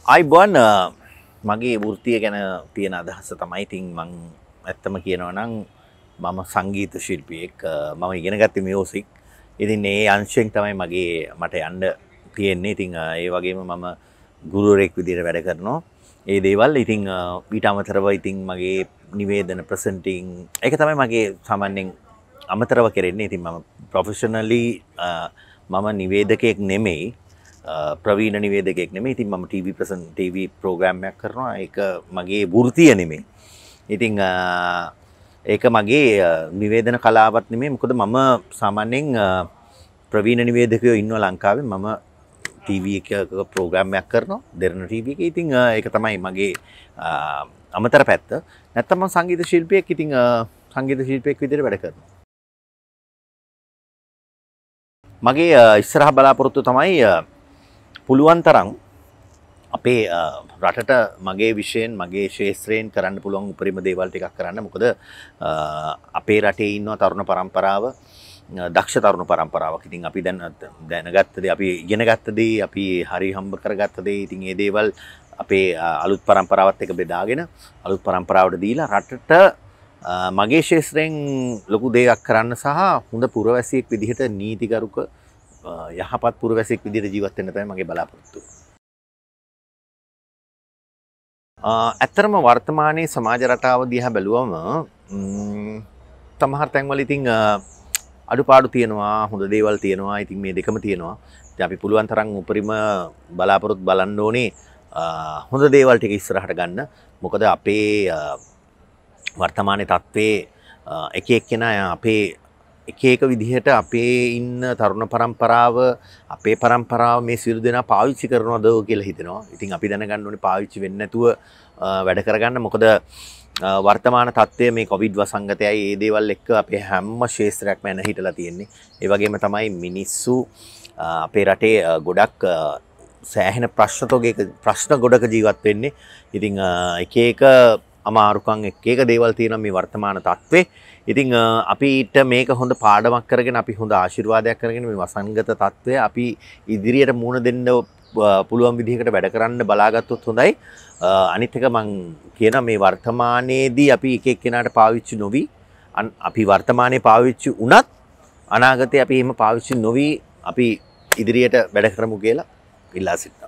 අයිබෝන් මගේ වෘත්තිය ගැන තියෙන අදහස තමයි ඉතින් මම ඇත්තම කියනවා නම් මම සංගීත ශිල්පියෙක් මම ඉගෙන ගත්තේ මියුසික්. ඉතින් ඒ අංශයෙන් තමයි මට යන්න තියෙන්නේ. ඉතින් ඒ වගේම මම ගුරුවරයෙක් විදිහට වැඩ කරනවා. ඒ දේවල් ඉතින් ඊට අමතරව ඉතින් මගේ නිවේදන ප්‍රසන්ටිං ඒක තමයි මගේ සාමාන්‍යයෙන් අමතරව කරන්නේ. ඉතින් මම ප්‍රොෆෙෂනලි මම නිවේදකයෙක් නෙමෙයි. ප්‍රවීණ නිවේදකයෙක් නෙමෙයි. ඉතින් මම ටීවී ප්‍රෝග්‍රෑම් එකක් කරනවා. ඒක මගේ වෘත්තිය නෙමෙයි. ඉතින් ඒක මගේ නිවේදන කලාවක් නෙමෙයි. මොකද මම සාමාන්‍යයෙන් ප්‍රවීණ නිවේදකයෝ ඉන්නවා ලංකාවේ. මම ටීවී එකක ප්‍රෝග්‍රෑම් එකක් කරනවා. දෙරණ ටීවී එකේ. ඉතින් ඒක තමයි මගේ අමතර පැත්ත. නැත්තම් මම සංගීත ශිල්පියෙක්. ඉතින් සංගීත ශිල්පියෙක් විදිහට වැඩ කරනවා. මගේ ඉස්සරහ බලාපොරොත්තු තමයි පුළුවන් තරම් අපේ රටට මගේ විෂයෙන් මගේ ශාස්ත්‍රයෙන් කරන්න පුළුවන් උපරිම දේවල් ටිකක් කරන්න. මොකද අපේ රටේ ඉන්න තරුණ පරම්පරාව දක්ෂ තරුණ පරම්පරාවක්. ඉතින් අපි දැනගත්ත දේ අපි ඉගෙන ගත්ත දේ අපි හරි හම්බ කරගත්ත දේ ඉතින් මේ දේවල් අපේ අලුත් පරම්පරාවත් එක්ක බෙදාගෙන අලුත් පරම්පරාවට දීලා රටට මගේ ශාස්ත්‍රයෙන් ලොකු දෙයක් කරන්න සහ හොඳ පුරවැසියෙක් විදිහට නීතිගරුක යහපත් පුරවැසියෙක් විදිහට ජීවත් වෙන්න තමයි මගේ බලාපොරොත්තුව. ඇත්තටම වර්තමානයේ සමාජ රටාව දිහා බැලුවම සමහර තැන්වල ඉතින් අඩුපාඩු තියෙනවා, හොඳ දේවල් තියෙනවා. ඉතින් මේ දෙකම තියෙනවා. ඉතින් අපි පුළුවන් තරම් උපරිම බලාපොරොත්තු බලන්න ඕනේ හොඳ දේවල් ටික ඉස්සරහට ගන්න. මොකද අපේ වර්තමානයේ තත්ත්වයේ එක එක්කෙනා අපේ එක විදිහට අපේ ඉන්න තරුණ පරම්පරාව අපේ පරම්පරාව මේ සියලු දෙනා පාවිච්චි කරනවද කියලා හිතෙනවා. ඉතින් අපි දැනගන්න ඕනේ පාවිච්චි වෙන්නේ නැතුව වැඩ කරගන්න. මොකද වර්තමාන තත්ත්වය මේ කොවිඩ් වසංගතයයි ඒ දේවල් එක්ක අපේ හැම ශාස්ත්‍රයක්ම එන හිටලා තියෙන්නේ. ඒ වගේම තමයි මිනිස්සු අපේ රටේ ගොඩක් සෑහෙන ප්‍රශ්න ගොඩක ජීවත් වෙන්නේ. ඉතින් එක අමාරුකම් එක දේවල් තියෙනවා මේ වර්තමාන තත්ත්වේ. ඉතින් අපිට මේක හොඳ පාඩමක් කරගෙන අපි හොඳ ආශිර්වාදයක් කරගෙන මේ වසංගත තත්ත්වය අපි ඉදිරියට මුහුණ දෙන්න පුළුවන් විදිහකට වැඩ කරන්න බලාගත්තොත් හොඳයි. අනිත් එක මම කියන මේ වර්තමානයේදී අපි එක එක්කෙනාට පාවිච්චි නොවි අපි වර්තමානයේ පාවිච්චි වුණත් අනාගතේ අපි එහෙම පාවිච්චි නොවි අපි ඉදිරියට වැඩ කරමු කියලා ඉල්ලා සිටිනවා.